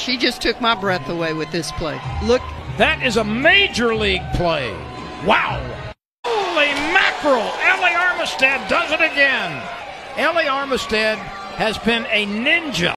she just took my breath away with this play. Look. That is a major league play. Wow. Holy mackerel. Ellie Armistead does it again. Ellie Armistead has been a ninja.